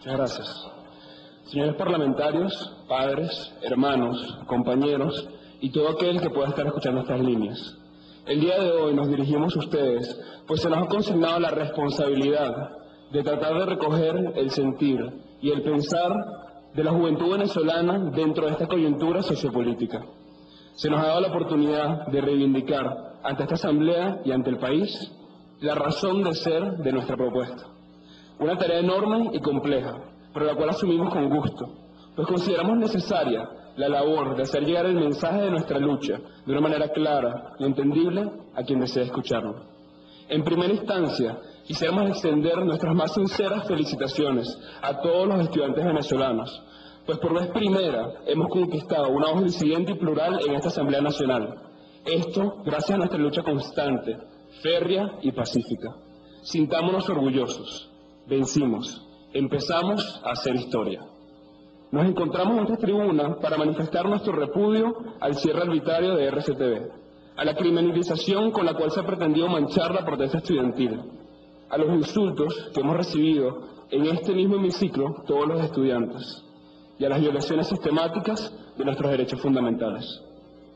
Muchas gracias. Señores parlamentarios, padres, hermanos, compañeros y todo aquel que pueda estar escuchando estas líneas. El día de hoy nos dirigimos a ustedes, pues se nos ha consignado la responsabilidad de tratar de recoger el sentir y el pensar de la juventud venezolana dentro de esta coyuntura sociopolítica. Se nos ha dado la oportunidad de reivindicar ante esta Asamblea y ante el país la razón de ser de nuestra propuesta. Una tarea enorme y compleja, pero la cual asumimos con gusto, pues consideramos necesaria la labor de hacer llegar el mensaje de nuestra lucha de una manera clara y entendible a quien desee escucharlo. En primera instancia, quisiéramos extender nuestras más sinceras felicitaciones a todos los estudiantes venezolanos, pues por vez primera hemos conquistado una voz disidente y plural en esta Asamblea Nacional. Esto gracias a nuestra lucha constante, férrea y pacífica. Sintámonos orgullosos. Vencimos. Empezamos a hacer historia. Nos encontramos en esta tribuna para manifestar nuestro repudio al cierre arbitrario de RCTV, a la criminalización con la cual se ha pretendido manchar la protesta estudiantil, a los insultos que hemos recibido en este mismo hemiciclo todos los estudiantes y a las violaciones sistemáticas de nuestros derechos fundamentales.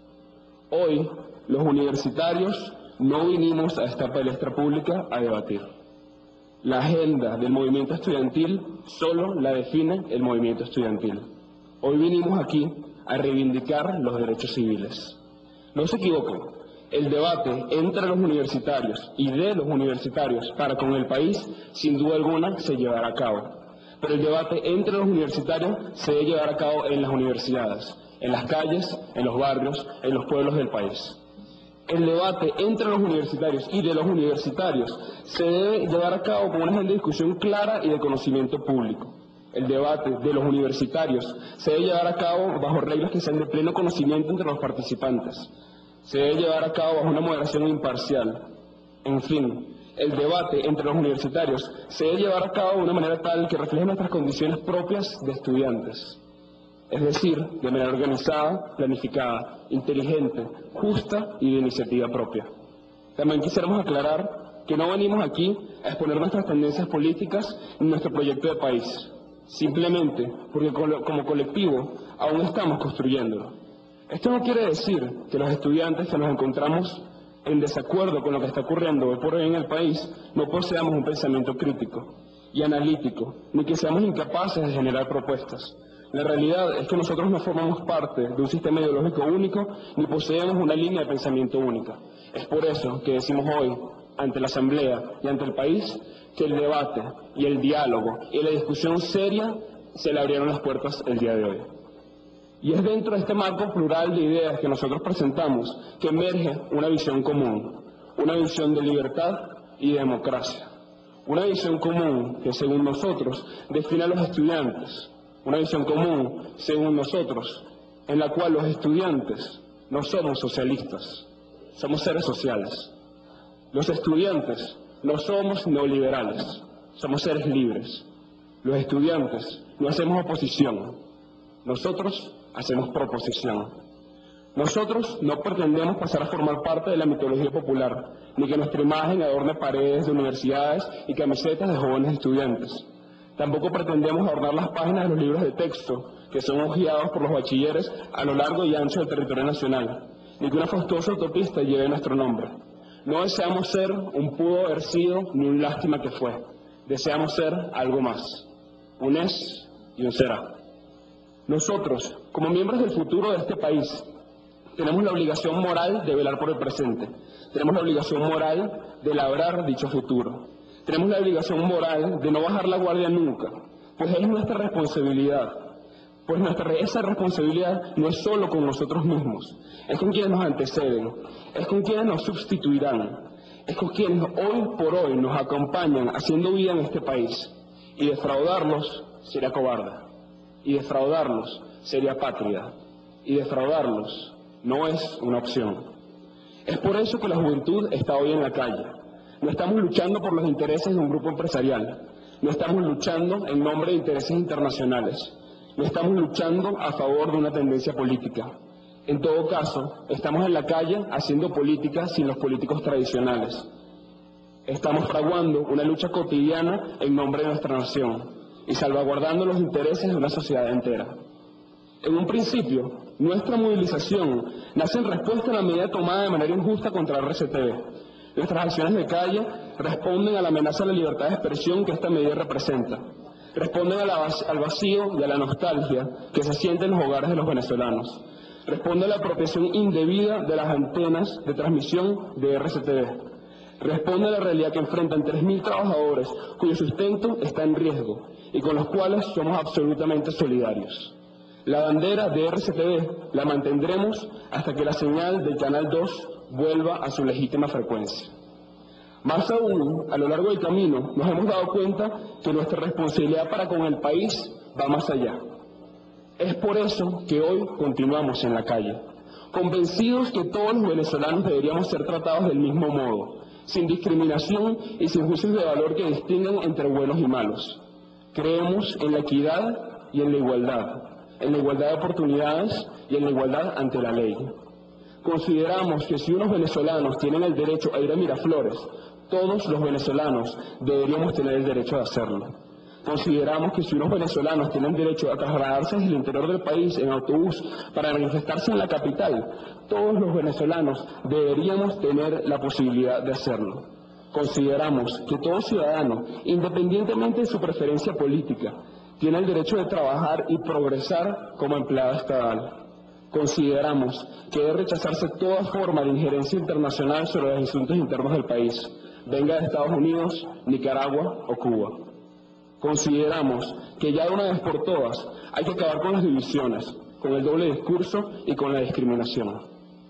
Hoy, los universitarios no vinimos a esta palestra pública a debatir. La agenda del movimiento estudiantil solo la define el movimiento estudiantil. Hoy vinimos aquí a reivindicar los derechos civiles. No se equivoquen, el debate entre los universitarios y de los universitarios para con el país, sin duda alguna, se llevará a cabo. Pero el debate entre los universitarios se debe llevar a cabo en las universidades, en las calles, en los barrios, en los pueblos del país. El debate entre los universitarios y de los universitarios se debe llevar a cabo con una agenda de discusión clara y de conocimiento público. El debate de los universitarios se debe llevar a cabo bajo reglas que sean de pleno conocimiento entre los participantes. Se debe llevar a cabo bajo una moderación imparcial. En fin, el debate entre los universitarios se debe llevar a cabo de una manera tal que refleje nuestras condiciones propias de estudiantes. Es decir, de manera organizada, planificada, inteligente, justa y de iniciativa propia. También quisiéramos aclarar que no venimos aquí a exponer nuestras tendencias políticas ni nuestro proyecto de país, simplemente porque como colectivo aún estamos construyéndolo. Esto no quiere decir que los estudiantes que nos encontramos en desacuerdo con lo que está ocurriendo hoy por hoy en el país no poseamos un pensamiento crítico y analítico, ni que seamos incapaces de generar propuestas. La realidad es que nosotros no formamos parte de un sistema ideológico único ni poseemos una línea de pensamiento única. Es por eso que decimos hoy, ante la Asamblea y ante el país, que el debate y el diálogo y la discusión seria se le abrieron las puertas el día de hoy. Y es dentro de este marco plural de ideas que nosotros presentamos que emerge una visión común, una visión de libertad y de democracia. Una visión común que, según nosotros, define a los estudiantes. Una visión común, según nosotros, en la cual los estudiantes no somos socialistas, somos seres sociales. Los estudiantes no somos neoliberales, somos seres libres. Los estudiantes no hacemos oposición, nosotros hacemos proposición. Nosotros no pretendemos pasar a formar parte de la mitología popular, ni que nuestra imagen adorne paredes de universidades y camisetas de jóvenes estudiantes. Tampoco pretendemos adornar las páginas de los libros de texto que son hojeados por los bachilleres a lo largo y ancho del territorio nacional, ni que una fastuosa autopista lleve nuestro nombre. No deseamos ser un pudo haber sido ni un lástima que fue. Deseamos ser algo más, un es y un será. Nosotros, como miembros del futuro de este país, tenemos la obligación moral de velar por el presente. Tenemos la obligación moral de labrar dicho futuro. Tenemos la obligación moral de no bajar la guardia nunca, pues es nuestra responsabilidad. Pues esa responsabilidad no es solo con nosotros mismos, es con quienes nos anteceden, es con quienes nos sustituirán, es con quienes hoy por hoy nos acompañan haciendo vida en este país. Y defraudarlos sería cobarde, y defraudarlos sería apátrida, y defraudarlos no es una opción. Es por eso que la juventud está hoy en la calle. No estamos luchando por los intereses de un grupo empresarial, no estamos luchando en nombre de intereses internacionales, no estamos luchando a favor de una tendencia política. En todo caso, estamos en la calle haciendo política sin los políticos tradicionales. Estamos fraguando una lucha cotidiana en nombre de nuestra nación. y salvaguardando los intereses de una sociedad entera. En un principio, nuestra movilización nace en respuesta a la medida tomada de manera injusta contra la RCTV. Nuestras acciones de calle responden a la amenaza a la libertad de expresión que esta medida representa. Responden al vacío y a la nostalgia que se siente en los hogares de los venezolanos. Responde a la apropiación indebida de las antenas de transmisión de RCTV. Responde a la realidad que enfrentan 3.000 trabajadores cuyo sustento está en riesgo y con los cuales somos absolutamente solidarios. La bandera de RCTV la mantendremos hasta que la señal del Canal 2 vuelva a su legítima frecuencia. Más aún, a lo largo del camino, nos hemos dado cuenta que nuestra responsabilidad para con el país va más allá. Es por eso que hoy continuamos en la calle, convencidos que todos los venezolanos deberíamos ser tratados del mismo modo, sin discriminación y sin juicios de valor que distingan entre buenos y malos. Creemos en la equidad y en la igualdad de oportunidades y en la igualdad ante la ley. Consideramos que si unos venezolanos tienen el derecho a ir a Miraflores, todos los venezolanos deberíamos tener el derecho de hacerlo. Consideramos que si unos venezolanos tienen derecho a trasladarse desde el interior del país en autobús para manifestarse en la capital, todos los venezolanos deberíamos tener la posibilidad de hacerlo. Consideramos que todo ciudadano, independientemente de su preferencia política, tiene el derecho de trabajar y progresar como empleado estatal. Consideramos que debe rechazarse toda forma de injerencia internacional sobre los asuntos internos del país, venga de Estados Unidos, Nicaragua o Cuba. Consideramos que ya de una vez por todas hay que acabar con las divisiones, con el doble discurso y con la discriminación.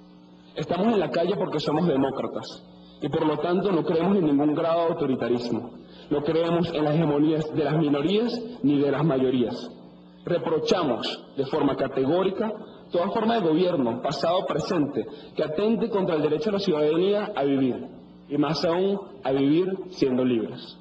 Estamos en la calle porque somos demócratas y por lo tanto no creemos en ningún grado de autoritarismo. No creemos en las hegemonías de las minorías ni de las mayorías. Reprochamos de forma categórica toda forma de gobierno, pasado o presente, que atente contra el derecho de la ciudadanía a vivir, y más aún a vivir siendo libres.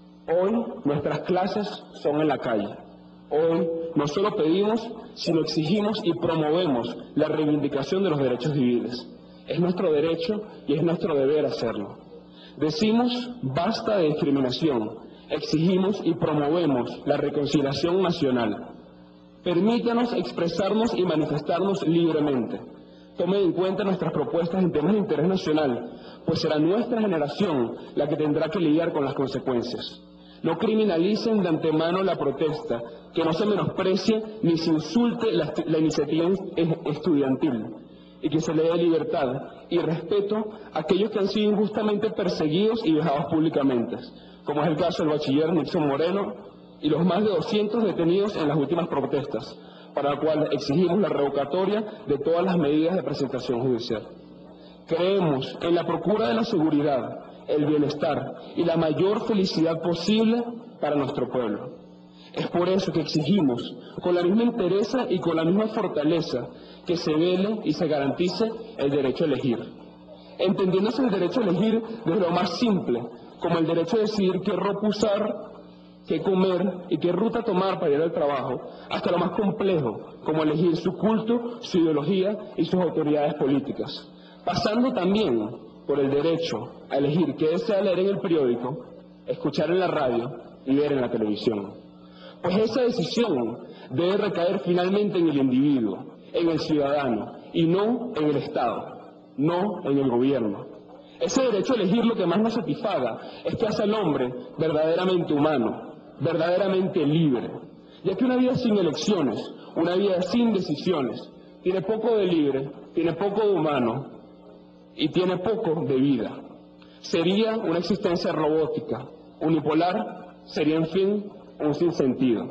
Hoy nuestras clases son en la calle. Hoy no solo pedimos, sino exigimos y promovemos la reivindicación de los derechos civiles. Es nuestro derecho y es nuestro deber hacerlo. Decimos basta de discriminación, exigimos y promovemos la reconciliación nacional. Permítanos expresarnos y manifestarnos libremente. Tomen en cuenta nuestras propuestas en temas de interés nacional, pues será nuestra generación la que tendrá que lidiar con las consecuencias. No criminalicen de antemano la protesta, que no se menosprecie ni se insulte la iniciativa estudiantil, y que se le dé libertad y respeto a aquellos que han sido injustamente perseguidos y vejados públicamente, como es el caso del bachiller Nixon Moreno y los más de 200 detenidos en las últimas protestas, para la cual exigimos la revocatoria de todas las medidas de presentación judicial. Creemos en la procura de la seguridad, el bienestar y la mayor felicidad posible para nuestro pueblo. Es por eso que exigimos, con la misma entereza y con la misma fortaleza, que se vele y se garantice el derecho a elegir. Entendiéndose el derecho a elegir desde lo más simple, como el derecho a decidir qué ropa usar, qué comer y qué ruta tomar para ir al trabajo, hasta lo más complejo, como elegir su culto, su ideología y sus autoridades políticas. Pasando también por el derecho a elegir qué desea leer en el periódico, escuchar en la radio y ver en la televisión. Pues esa decisión debe recaer finalmente en el individuo, en el ciudadano, y no en el Estado, no en el gobierno. Ese derecho a elegir lo que más nos satisfaga es que hace al hombre verdaderamente humano, verdaderamente libre, ya que una vida sin elecciones, una vida sin decisiones, tiene poco de libre, tiene poco de humano y tiene poco de vida. Sería una existencia robótica, unipolar, sería en fin un sinsentido.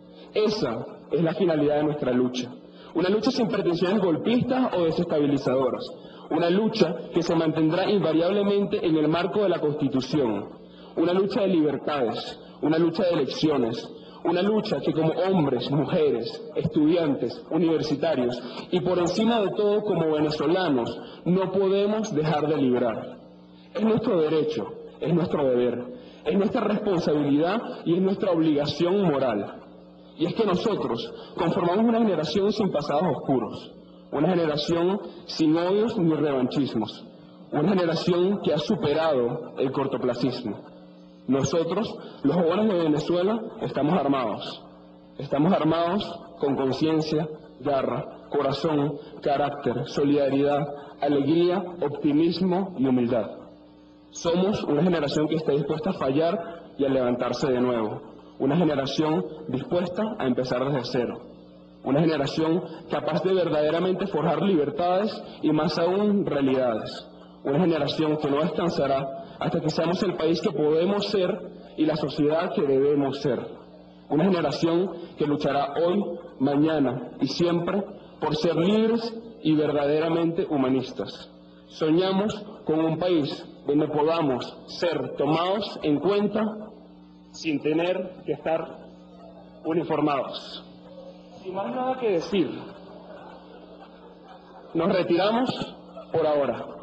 Esa es la finalidad de nuestra lucha, una lucha sin pretensiones golpistas o desestabilizadoras, una lucha que se mantendrá invariablemente en el marco de la Constitución, una lucha de libertades, una lucha de elecciones, una lucha que como hombres, mujeres, estudiantes, universitarios y por encima de todo como venezolanos no podemos dejar de librar. Es nuestro derecho, es nuestro deber, es nuestra responsabilidad y es nuestra obligación moral. Y es que nosotros conformamos una generación sin pasados oscuros, una generación sin odios ni revanchismos, una generación que ha superado el cortoplacismo. Nosotros, los jóvenes de Venezuela, estamos armados. Estamos armados con conciencia, garra, corazón, carácter, solidaridad, alegría, optimismo y humildad. Somos una generación que está dispuesta a fallar y a levantarse de nuevo. Una generación dispuesta a empezar desde cero. Una generación capaz de verdaderamente forjar libertades y más aún realidades. Una generación que no descansará hasta que seamos el país que podemos ser y la sociedad que debemos ser. Una generación que luchará hoy, mañana y siempre por ser libres y verdaderamente humanistas. Soñamos con un país donde podamos ser tomados en cuenta sin tener que estar uniformados. Sin más nada que decir, nos retiramos por ahora.